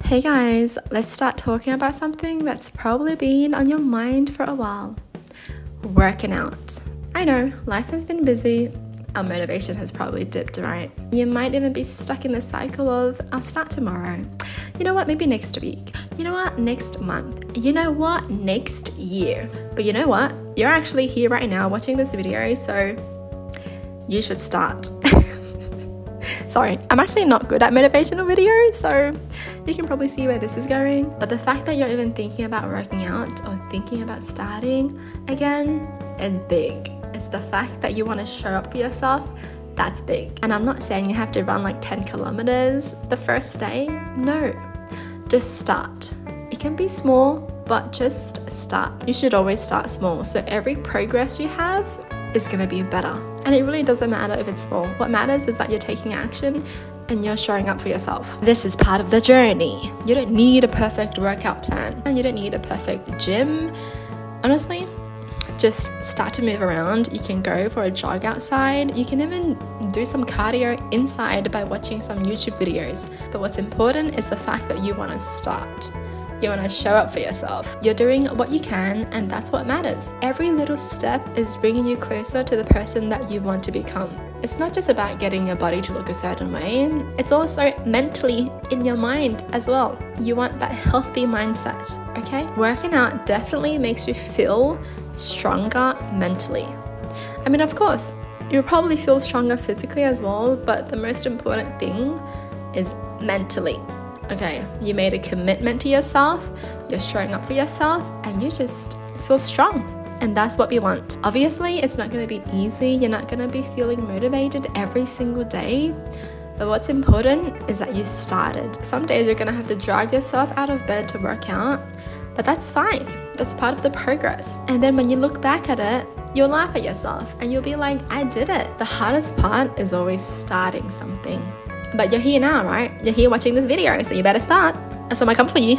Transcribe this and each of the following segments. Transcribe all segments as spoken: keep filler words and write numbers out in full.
Hey guys, let's start talking about something that's probably been on your mind for a while. Working out. I know, life has been busy, our motivation has probably dipped, right? You might even be stuck in the cycle of, I'll start tomorrow. You know what, maybe next week. You know what, next month. You know what, next year. But you know what, you're actually here right now watching this video, so you should start. Sorry, I'm actually not good at motivational videos, so you can probably see where this is going. But the fact that you're even thinking about working out or thinking about starting again is big. It's the fact that you want to show up for yourself, that's big. And I'm not saying you have to run like ten kilometers the first day. No, just start. It can be small, but just start. You should always start small. So every progress you have is going to be better. And it really doesn't matter if it's small. What matters is that you're taking action and you're showing up for yourself. This is part of the journey. You don't need a perfect workout plan and you don't need a perfect gym. Honestly, just start to move around. You can go for a jog outside. You can even do some cardio inside by watching some YouTube videos. But what's important is the fact that you want to start. You want to show up for yourself. You're doing what you can, and that's what matters. Every little step is bringing you closer to the person that you want to become. It's not just about getting your body to look a certain way, it's also mentally in your mind as well. You want that healthy mindset, okay? Working out definitely makes you feel stronger mentally. I mean, of course, you'll probably feel stronger physically as well, but the most important thing is mentally. Okay, you made a commitment to yourself, you're showing up for yourself, and you just feel strong. And that's what we want. Obviously, it's not going to be easy. You're not going to be feeling motivated every single day. But what's important is that you started. Some days you're going to have to drag yourself out of bed to work out, but that's fine. That's part of the progress. And then when you look back at it, you'll laugh at yourself and you'll be like, I did it. The hardest part is always starting something. But you're here now, right? You're here watching this video, so you better start. That's what I come for you.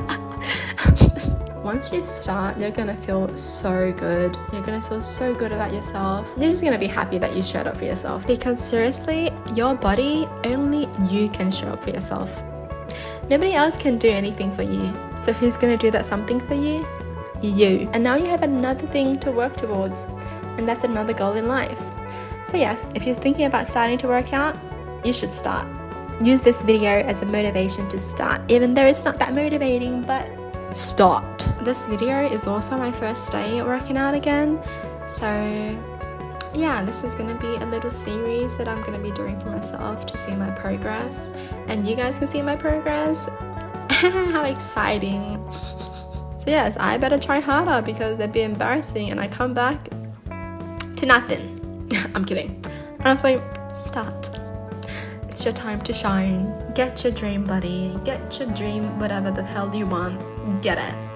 Once you start, you're gonna feel so good. You're gonna feel so good about yourself. You're just gonna be happy that you showed up for yourself. Because seriously, your body, only you can show up for yourself. Nobody else can do anything for you. So who's gonna do that something for you? You. And now you have another thing to work towards. And that's another goal in life. So yes, if you're thinking about starting to work out, you should start. Use this video as a motivation to start, even though it's not that motivating, but start. This video is also my first day working out again, so yeah, this is going to be a little series that I'm going to be doing for myself to see my progress, and you guys can see my progress. How exciting. So yes, I better try harder because it'd be embarrassing and I come back to nothing. I'm kidding. Honestly, start. It's your time to shine. Get your dream buddy. Get your dream whatever the hell you want. Get it.